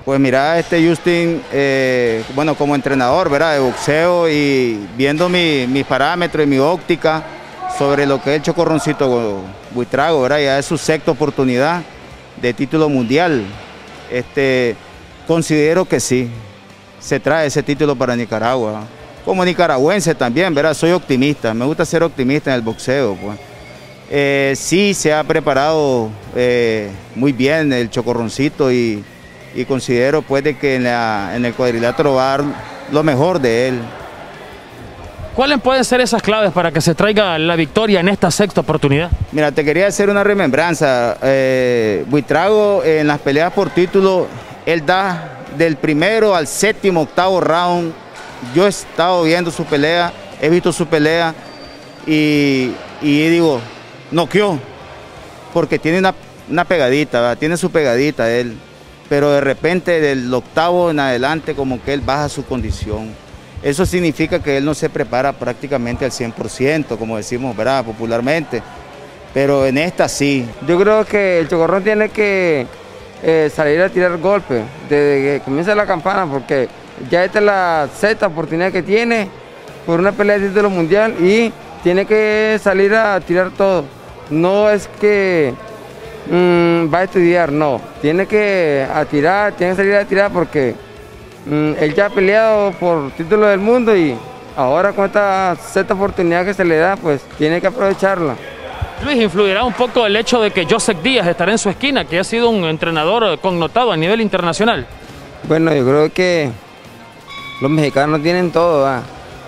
Pues mira, Justin, bueno, como entrenador, ¿verdad?, de boxeo y viendo mis parámetros y mi óptica sobre lo que es el Chocorroncito Buitrago, ¿verdad?, ya es su sexta oportunidad de título mundial. Considero que sí, se trae ese título para Nicaragua. Como nicaragüense también, ¿verdad?, soy optimista, me gusta ser optimista en el boxeo, pues. Sí se ha preparado muy bien el Chocorroncito y considero pues de que en el cuadrilátero va a dar lo mejor de él. ¿Cuáles pueden ser esas claves para que se traiga la victoria en esta sexta oportunidad? Mira, te quería hacer una remembranza. Buitrago en las peleas por título, él da del primero al séptimo, octavo round. Yo he estado viendo su pelea, he visto su pelea y digo, noqueó, porque tiene una pegadita, ¿verdad? Tiene su pegadita él, pero de repente del octavo en adelante como que él baja su condición. Eso significa que él no se prepara prácticamente al 100%, como decimos, ¿verdad?, popularmente, pero en esta sí. Yo creo que el Chocorrón tiene que salir a tirar golpes desde que comienza la campana, porque ya esta es la sexta oportunidad que tiene por una pelea de título mundial y tiene que salir a tirar todo. No es que va a estudiar, no. Tiene que salir a tirar porque él ya ha peleado por título del mundo y ahora con esta sexta oportunidad que se le da, pues tiene que aprovecharla. Luis, ¿influirá un poco el hecho de que Joseph Díaz estará en su esquina, que ha sido un entrenador connotado a nivel internacional? Bueno, yo creo que los mexicanos tienen todo, ¿verdad?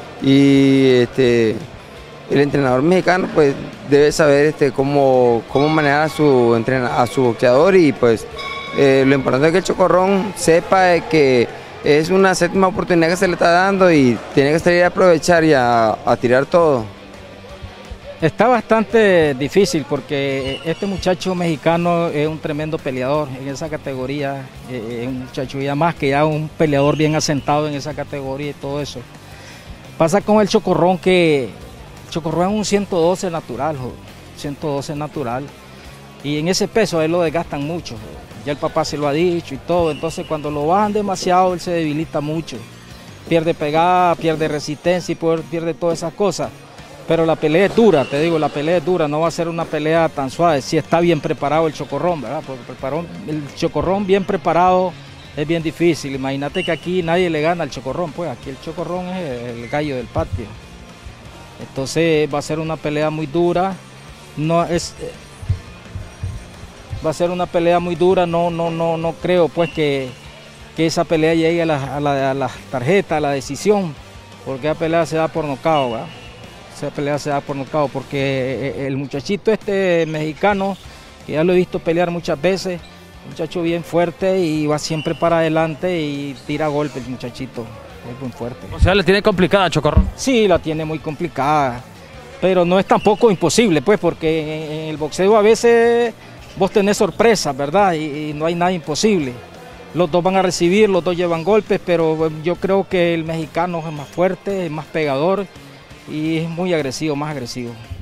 Y el entrenador mexicano pues debe saber cómo manejar a su boxeador y pues lo importante es que el Chocorrón sepa de que es una séptima oportunidad que se le está dando y tiene que salir a aprovechar y a tirar todo. Está bastante difícil porque este muchacho mexicano es un tremendo peleador en esa categoría, es un muchacho ya más que ya un peleador bien asentado en esa categoría y todo eso. Pasa con el Chocorrón que Chocorrón es un 112 natural, 112 natural, y en ese peso a él lo desgastan mucho, ya el papá se lo ha dicho y todo, entonces cuando lo bajan demasiado él se debilita mucho, pierde pegada, pierde resistencia y pierde todas esas cosas. Pero la pelea es dura, te digo, la pelea es dura, no va a ser una pelea tan suave, si está bien preparado el Chocorrón, ¿verdad? Porque el Chocorrón bien preparado es bien difícil, imagínate que aquí nadie le gana al Chocorrón, pues aquí el Chocorrón es el gallo del patio. Entonces va a ser una pelea muy dura, va a ser una pelea muy dura, no creo pues que esa pelea llegue a la tarjeta, a la decisión, porque la pelea se da por nocaut, ¿verdad? Esa pelea se da por nocaut porque el muchachito mexicano, que ya lo he visto pelear muchas veces, un muchacho bien fuerte y va siempre para adelante y tira golpes el muchachito, es muy fuerte. O sea, ¿le tiene complicada Chocorrón? Sí, la tiene muy complicada, pero no es tampoco imposible, pues, porque en el boxeo a veces vos tenés sorpresas, ¿verdad? Y no hay nada imposible. Los dos van a recibir, los dos llevan golpes, pero yo creo que el mexicano es más fuerte, es más pegador y es muy agresivo, más agresivo.